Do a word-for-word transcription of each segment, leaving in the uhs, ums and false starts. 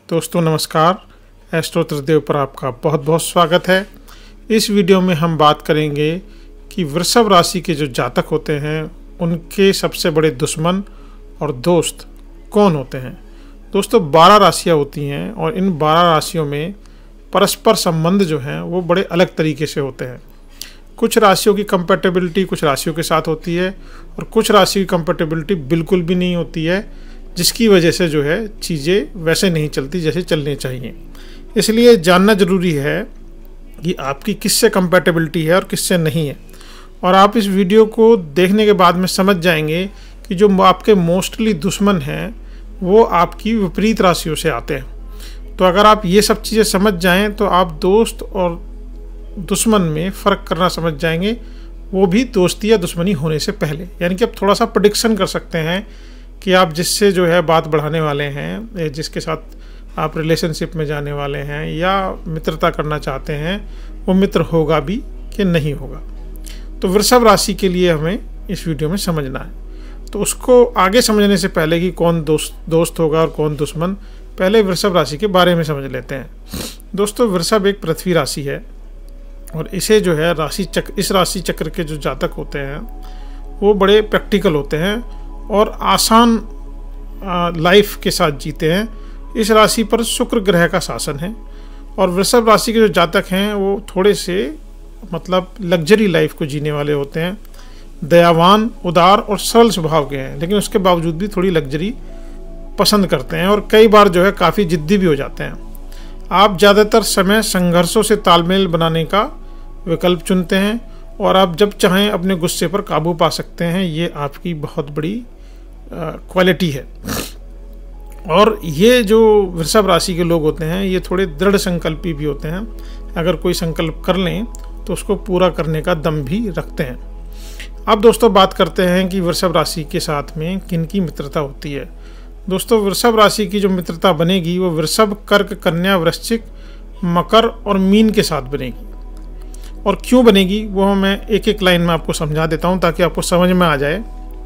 दोस्तों नमस्कार, एस्ट्रो त्रिदेव पर आपका बहुत बहुत स्वागत है। इस वीडियो में हम बात करेंगे कि वृषभ राशि के जो जातक होते हैं उनके सबसे बड़े दुश्मन और दोस्त कौन होते हैं। दोस्तों बारह राशियां होती हैं और इन बारह राशियों में परस्पर संबंध जो हैं वो बड़े अलग तरीके से होते हैं। कुछ राशियों की कंपैटिबिलिटी कुछ राशियों के साथ होती है और कुछ राशि की कंपैटिबिलिटी बिल्कुल भी नहीं होती है, जिसकी वजह से जो है चीज़ें वैसे नहीं चलती जैसे चलनी चाहिए। इसलिए जानना ज़रूरी है कि आपकी किससे कंपैटिबिलिटी है और किससे नहीं है। और आप इस वीडियो को देखने के बाद में समझ जाएंगे कि जो आपके मोस्टली दुश्मन हैं वो आपकी विपरीत राशियों से आते हैं। तो अगर आप ये सब चीज़ें समझ जाएं तो आप दोस्त और दुश्मन में फ़र्क करना समझ जाएंगे, वो भी दोस्ती या दुश्मनी होने से पहले। यानी कि आप थोड़ा सा प्रेडिक्शन कर सकते हैं कि आप जिससे जो है बात बढ़ाने वाले हैं, जिसके साथ आप रिलेशनशिप में जाने वाले हैं या मित्रता करना चाहते हैं, वो मित्र होगा भी कि नहीं होगा। तो वृषभ राशि के लिए हमें इस वीडियो में समझना है। तो उसको आगे समझने से पहले कि कौन दोस्त दोस्त होगा और कौन दुश्मन, पहले वृषभ राशि के बारे में समझ लेते हैं। दोस्तों वृषभ एक पृथ्वी राशि है और इसे जो है राशि चक्र इस राशि चक्र के जो जातक होते हैं वो बड़े प्रैक्टिकल होते हैं और आसान लाइफ के साथ जीते हैं। इस राशि पर शुक्र ग्रह का शासन है और वृषभ राशि के जो जातक हैं वो थोड़े से मतलब लग्जरी लाइफ को जीने वाले होते हैं, दयावान, उदार और सरल स्वभाव के हैं, लेकिन उसके बावजूद भी थोड़ी लग्जरी पसंद करते हैं और कई बार जो है काफ़ी जिद्दी भी हो जाते हैं। आप ज़्यादातर समय संघर्षों से तालमेल बनाने का विकल्प चुनते हैं और आप जब चाहें अपने गुस्से पर काबू पा सकते हैं। ये आपकी बहुत बड़ी क्वालिटी है। और ये जो वृषभ राशि के लोग होते हैं ये थोड़े दृढ़ संकल्पी भी होते हैं। अगर कोई संकल्प कर लें तो उसको पूरा करने का दम भी रखते हैं। अब दोस्तों बात करते हैं कि वृषभ राशि के साथ में किन की मित्रता होती है। दोस्तों वृषभ राशि की जो मित्रता बनेगी वो वृषभ, कर्क, कन्या, वृश्चिक, मकर और मीन के साथ बनेगी। और क्यों बनेगी वो मैं एक एक लाइन में आपको समझा देता हूँ ताकि आपको समझ में आ जाए।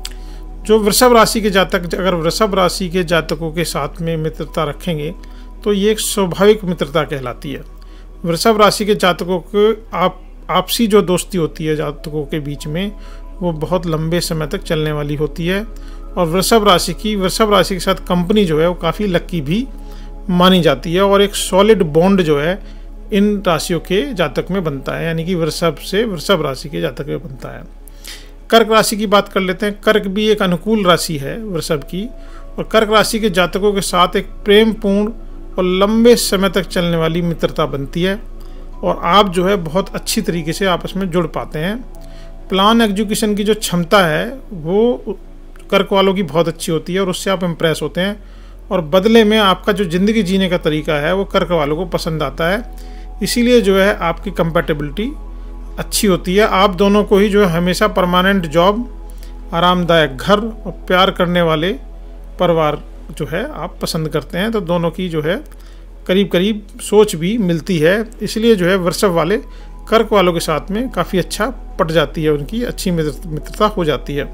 जो वृषभ राशि के जातक अगर वृषभ राशि के जातकों के साथ में मित्रता रखेंगे तो ये एक स्वाभाविक मित्रता कहलाती है। वृषभ राशि के जातकों को आप आपसी जो दोस्ती होती है जातकों के बीच में वो बहुत लंबे समय तक चलने वाली होती है। और वृषभ राशि की वृषभ राशि के साथ कंपनी जो है वो काफ़ी लकी भी मानी जाती है और एक सॉलिड बॉन्ड जो है इन राशियों के जातक में बनता है, यानी कि वृषभ से वृषभ राशि के जातक में बनता है। कर्क राशि की बात कर लेते हैं। कर्क भी एक अनुकूल राशि है वृषभ की और कर्क राशि के जातकों के साथ एक प्रेमपूर्ण और लंबे समय तक चलने वाली मित्रता बनती है और आप जो है बहुत अच्छी तरीके से आपस में जुड़ पाते हैं। प्लान एग्जीक्यूशन की जो क्षमता है वो कर्क वालों की बहुत अच्छी होती है और उससे आप इम्प्रेस होते हैं और बदले में आपका जो ज़िंदगी जीने का तरीका है वो कर्क वालों को पसंद आता है। इसीलिए जो है आपकी कंपैटिबिलिटी अच्छी होती है। आप दोनों को ही जो है हमेशा परमानेंट जॉब, आरामदायक घर और प्यार करने वाले परिवार जो है आप पसंद करते हैं। तो दोनों की जो है करीब करीब सोच भी मिलती है। इसलिए जो है वृषभ वाले कर्क वालों के साथ में काफ़ी अच्छा पट जाती है, उनकी अच्छी मित्रता हो जाती है।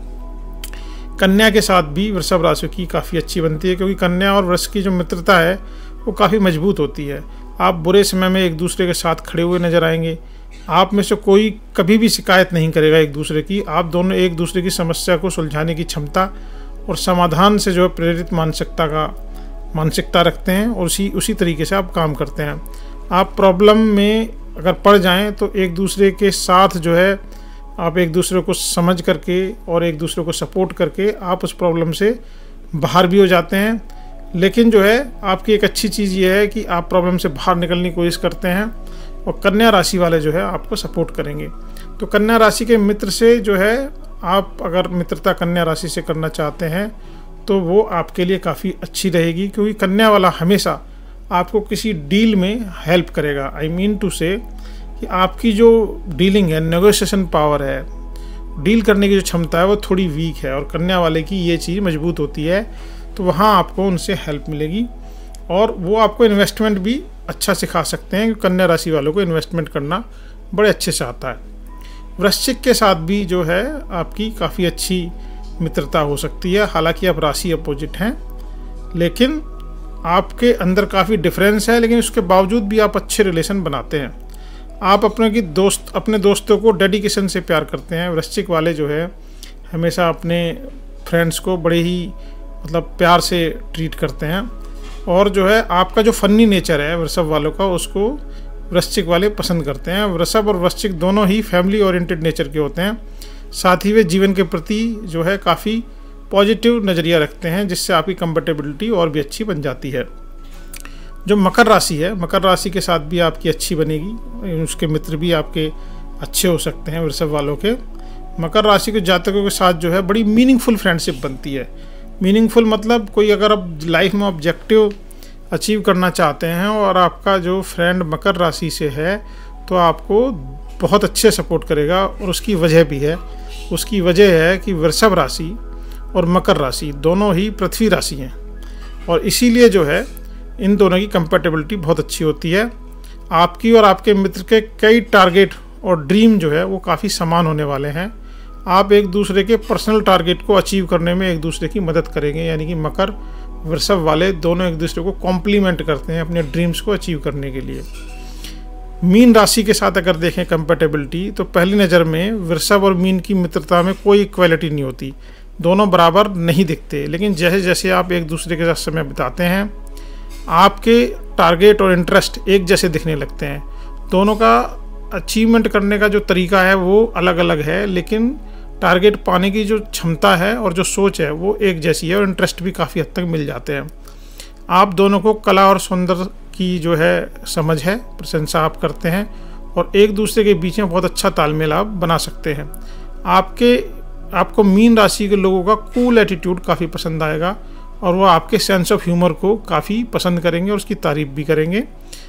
कन्या के साथ भी वृषभ राशि की काफ़ी अच्छी बनती है क्योंकि कन्या और वृष की जो मित्रता है वो काफ़ी मजबूत होती है। आप बुरे समय में एक दूसरे के साथ खड़े हुए नजर आएंगे। आप में से कोई कभी भी शिकायत नहीं करेगा एक दूसरे की। आप दोनों एक दूसरे की समस्या को सुलझाने की क्षमता और समाधान से जो है प्रेरित मानसिकता का मानसिकता रखते हैं और उसी उसी तरीके से आप काम करते हैं। आप प्रॉब्लम में अगर पड़ जाएं तो एक दूसरे के साथ जो है आप एक दूसरे को समझ करके और एक दूसरे को सपोर्ट करके आप उस प्रॉब्लम से बाहर भी हो जाते हैं। लेकिन जो है आपकी एक अच्छी चीज़ ये है कि आप प्रॉब्लम से बाहर निकलने की कोशिश करते हैं और कन्या राशि वाले जो है आपको सपोर्ट करेंगे। तो कन्या राशि के मित्र से जो है आप अगर मित्रता कन्या राशि से करना चाहते हैं तो वो आपके लिए काफ़ी अच्छी रहेगी क्योंकि कन्या वाला हमेशा आपको किसी डील में हेल्प करेगा। आई मीन टू से कि आपकी जो डीलिंग है, नेगोशिएशन पावर है, डील करने की जो क्षमता है वो थोड़ी वीक है और कन्या वाले की ये चीज़ मजबूत होती है। तो वहाँ आपको उनसे हेल्प मिलेगी और वो आपको इन्वेस्टमेंट भी अच्छा सिखा सकते हैं। कन्या राशि वालों को इन्वेस्टमेंट करना बड़े अच्छे से आता है। वृश्चिक के साथ भी जो है आपकी काफ़ी अच्छी मित्रता हो सकती है। हालांकि आप राशि अपोजिट हैं लेकिन आपके अंदर काफ़ी डिफरेंस है, लेकिन उसके बावजूद भी आप अच्छे रिलेशन बनाते हैं। आप अपने की दोस्त अपने दोस्तों को डेडिकेशन से प्यार करते हैं। वृश्चिक वाले जो है हमेशा अपने फ्रेंड्स को बड़े ही मतलब प्यार से ट्रीट करते हैं, और जो है आपका जो फनी नेचर है वृषभ वालों का, उसको वृश्चिक वाले पसंद करते हैं। वृषभ और वृश्चिक दोनों ही फैमिली ओरिएंटेड नेचर के होते हैं। साथ ही वे जीवन के प्रति जो है काफ़ी पॉजिटिव नज़रिया रखते हैं, जिससे आपकी कंपेटेबिलिटी और भी अच्छी बन जाती है। जो मकर राशि है, मकर राशि के साथ भी आपकी अच्छी बनेगी, उसके मित्र भी आपके अच्छे हो सकते हैं वृषभ वालों के। मकर राशि के जातकों के साथ जो है बड़ी मीनिंगफुल फ्रेंडशिप बनती है। मीनिंगफुल मतलब कोई अगर आप लाइफ में ऑब्जेक्टिव अचीव करना चाहते हैं और आपका जो फ्रेंड मकर राशि से है, तो आपको बहुत अच्छे सपोर्ट करेगा। और उसकी वजह भी है, उसकी वजह है कि वृषभ राशि और मकर राशि दोनों ही पृथ्वी राशि हैं, और इसीलिए जो है इन दोनों की कंपैटिबिलिटी बहुत अच्छी होती है। आपकी और आपके मित्र के कई टारगेट और ड्रीम जो है वो काफ़ी समान होने वाले हैं। आप एक दूसरे के पर्सनल टारगेट को अचीव करने में एक दूसरे की मदद करेंगे, यानी कि मकर वृषभ वाले दोनों एक दूसरे को कॉम्प्लीमेंट करते हैं अपने ड्रीम्स को अचीव करने के लिए। मीन राशि के साथ अगर देखें कंपैटिबिलिटी, तो पहली नज़र में वृषभ और मीन की मित्रता में कोई इक्वालिटी नहीं होती, दोनों बराबर नहीं दिखते। लेकिन जैसे जैसे आप एक दूसरे के साथ समय बिताते हैं, आपके टारगेट और इंटरेस्ट एक जैसे दिखने लगते हैं। दोनों का अचीवमेंट करने का जो तरीका है वो अलग अलग है, लेकिन टारगेट पाने की जो क्षमता है और जो सोच है वो एक जैसी है, और इंटरेस्ट भी काफ़ी हद तक मिल जाते हैं। आप दोनों को कला और सौंदर्य की जो है समझ है, प्रशंसा आप करते हैं, और एक दूसरे के बीच में बहुत अच्छा तालमेल आप बना सकते हैं। आपके आपको मीन राशि के लोगों का कूल एटीट्यूड काफ़ी पसंद आएगा, और वो आपके सेंस ऑफ ह्यूमर को काफ़ी पसंद करेंगे और उसकी तारीफ भी करेंगे।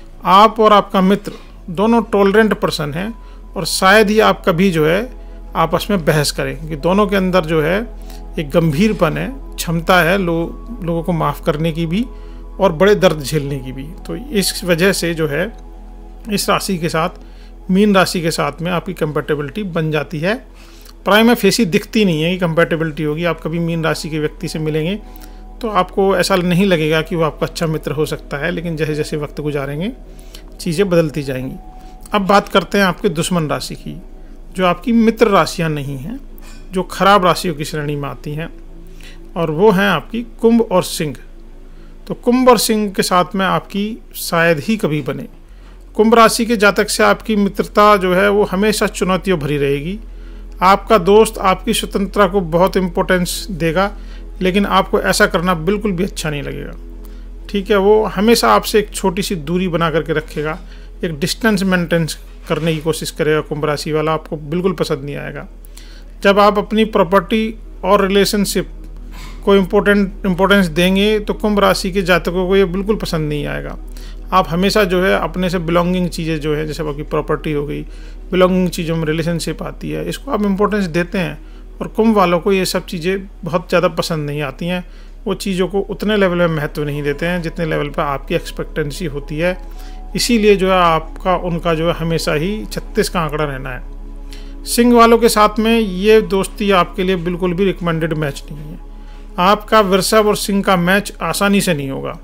आप और आपका मित्र दोनों टॉलरेंट पर्सन हैं, और शायद ही आप कभी जो है आपस में बहस करें, कि दोनों के अंदर जो है एक गंभीरपन है, क्षमता है लो, लोगों को माफ़ करने की भी और बड़े दर्द झेलने की भी। तो इस वजह से जो है इस राशि के साथ, मीन राशि के साथ में आपकी कंपैटिबिलिटी बन जाती है। प्राइमा फेसी दिखती नहीं है कि कंपैटिबिलिटी होगी। आप कभी मीन राशि के व्यक्ति से मिलेंगे तो आपको ऐसा नहीं लगेगा कि वो आपका अच्छा मित्र हो सकता है, लेकिन जैसे जैसे वक्त गुजारेंगे चीज़ें बदलती जाएंगी। अब बात करते हैं आपके दुश्मन राशि की, जो आपकी मित्र राशियां नहीं हैं, जो खराब राशियों की श्रेणी में आती हैं, और वो हैं आपकी कुंभ और सिंह। तो कुंभ और सिंह के साथ में आपकी शायद ही कभी बने। कुंभ राशि के जातक से आपकी मित्रता जो है वो हमेशा चुनौतियों भरी रहेगी। आपका दोस्त आपकी स्वतंत्रता को बहुत इम्पोर्टेंस देगा, लेकिन आपको ऐसा करना बिल्कुल भी अच्छा नहीं लगेगा। ठीक है, वो हमेशा आपसे एक छोटी सी दूरी बना करके रखेगा, एक डिस्टेंस मेंटेन करने की कोशिश करेगा। कुंभ राशि वाला आपको बिल्कुल पसंद नहीं आएगा। जब आप अपनी प्रॉपर्टी और रिलेशनशिप को इम्पोर्टेंट इम्पोर्टेंस देंगे तो कुंभ राशि के जातकों को ये बिल्कुल पसंद नहीं आएगा। आप हमेशा जो है अपने से बिलोंगिंग चीज़ें जो है, जैसे आपकी प्रॉपर्टी हो गई, बिलोंगिंग चीज़ों में रिलेशनशिप आती है, इसको आप इम्पोर्टेंस देते हैं। और कुंभ वालों को ये सब चीज़ें बहुत ज़्यादा पसंद नहीं आती हैं। वो चीज़ों को उतने लेवल में महत्व नहीं देते हैं जितने लेवल पर आपकी एक्सपेक्टेंसी होती है। इसीलिए जो है आपका उनका जो है हमेशा ही छत्तीस का आंकड़ा रहना है। सिंह वालों के साथ में ये दोस्ती आपके लिए बिल्कुल भी रिकमेंडेड मैच नहीं है। आपका वृषभ और सिंह का मैच आसानी से नहीं होगा।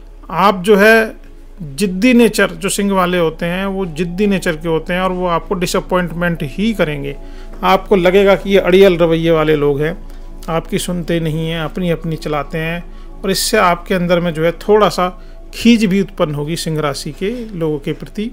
आप जो है जिद्दी नेचर, जो सिंह वाले होते हैं वो जिद्दी नेचर के होते हैं, और वो आपको डिसअपॉइंटमेंट ही करेंगे। आपको लगेगा कि ये अड़ियल रवैये वाले लोग हैं, आपकी सुनते नहीं हैं, अपनी अपनी चलाते हैं, और इससे आपके अंदर में जो है थोड़ा सा खींच भी उत्पन्न होगी सिंह राशि के लोगों के प्रति।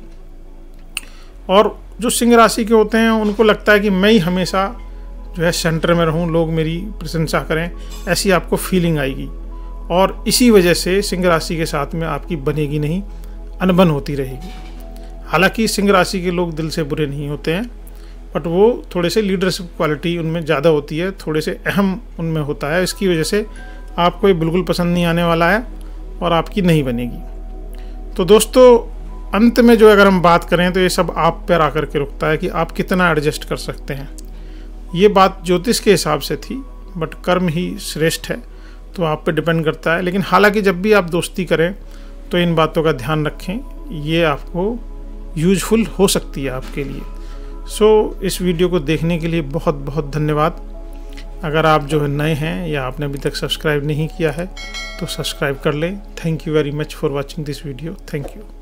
और जो सिंह राशि के होते हैं उनको लगता है कि मैं ही हमेशा जो है सेंटर में रहूं, लोग मेरी प्रशंसा करें, ऐसी आपको फीलिंग आएगी। और इसी वजह से सिंह राशि के साथ में आपकी बनेगी नहीं, अनबन होती रहेगी। हालांकि सिंह राशि के लोग दिल से बुरे नहीं होते हैं, बट वो थोड़े से लीडरशिप क्वालिटी उनमें ज़्यादा होती है, थोड़े से अहम उनमें होता है। इसकी वजह से आपको ये बिल्कुल पसंद नहीं आने वाला है और आपकी नहीं बनेगी। तो दोस्तों अंत में जो अगर हम बात करें तो ये सब आप पर आकर के रुकता है कि आप कितना एडजस्ट कर सकते हैं। ये बात ज्योतिष के हिसाब से थी, बट कर्म ही श्रेष्ठ है, तो आप पे डिपेंड करता है। लेकिन हालांकि जब भी आप दोस्ती करें तो इन बातों का ध्यान रखें, ये आपको यूजफुल हो सकती है आपके लिए। सो so, इस वीडियो को देखने के लिए बहुत बहुत धन्यवाद। अगर आप जो है नए हैं या आपने अभी तक सब्सक्राइब नहीं किया है तो सब्सक्राइब कर लें। Thank you very much for watching this video. Thank you.